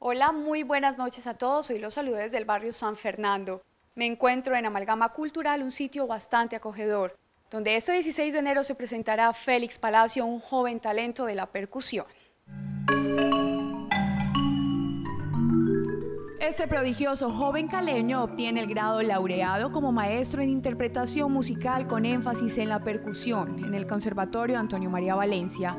Hola, muy buenas noches a todos. Hoy los saludo desde el barrio San Fernando. Me encuentro en Amalgama Cultural, un sitio bastante acogedor, donde este 16 de enero se presentará Félix Palacio, un joven talento de la percusión. Este prodigioso joven caleño obtiene el grado laureado como maestro en interpretación musical con énfasis en la percusión en el Conservatorio Antonio María Valencia.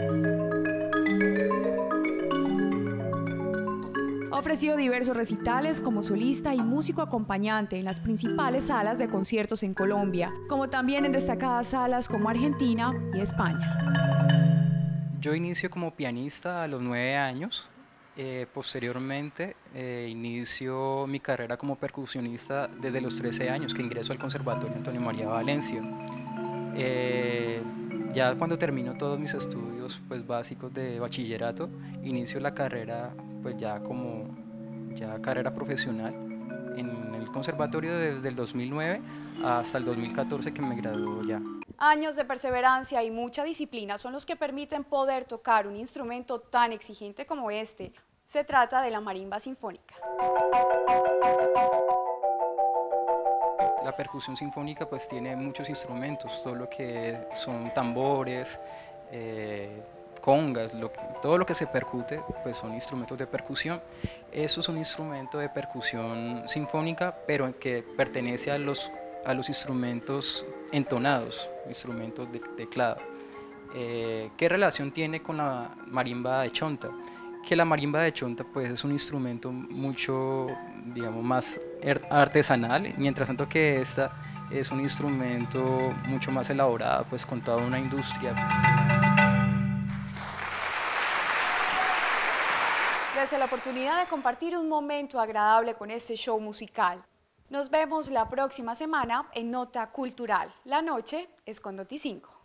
Ha ofrecido diversos recitales como solista y músico acompañante en las principales salas de conciertos en Colombia, como también en destacadas salas como Argentina y España. Yo inicio como pianista a los 9 años. Posteriormente inicio mi carrera como percusionista desde los 13 años que ingreso al Conservatorio Antonio María Valencia. Ya cuando termino todos mis estudios pues, básicos de bachillerato, inicio la carrera pues ya como carrera profesional en el conservatorio desde el 2009 hasta el 2014 que me graduó ya. Años de perseverancia y mucha disciplina son los que permiten poder tocar un instrumento tan exigente como este. Se trata de la marimba sinfónica. La percusión sinfónica pues tiene muchos instrumentos, todo lo que son tambores, congas, todo lo que se percute pues son instrumentos de percusión. Eso es un instrumento de percusión sinfónica, pero que pertenece a los instrumentos entonados, instrumentos de teclado. ¿Qué relación tiene con la marimba de chonta? Que la marimba de chonta pues es un instrumento mucho, digamos, más artesanal, mientras tanto que esta es un instrumento mucho más elaborado, pues con toda una industria. Desde la oportunidad de compartir un momento agradable con este show musical. Nos vemos la próxima semana en Nota Cultural. La noche es con Noti5.